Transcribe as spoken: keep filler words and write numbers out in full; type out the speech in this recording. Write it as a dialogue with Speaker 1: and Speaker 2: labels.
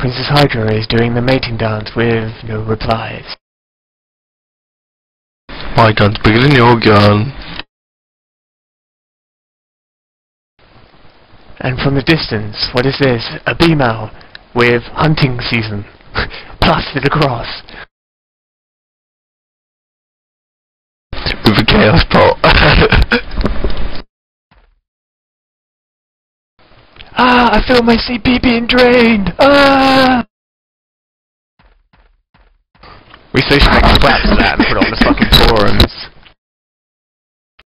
Speaker 1: Princess Hydra is doing the mating dance with no replies.
Speaker 2: My gun's bigger than your gun.
Speaker 1: And from the distance, what is this? A B-mail with hunting season plastered across.
Speaker 2: With a chaos pot.
Speaker 1: Ah, I feel my C P being drained! Ah!
Speaker 2: We say she makes claps of that and put it on the fucking forums.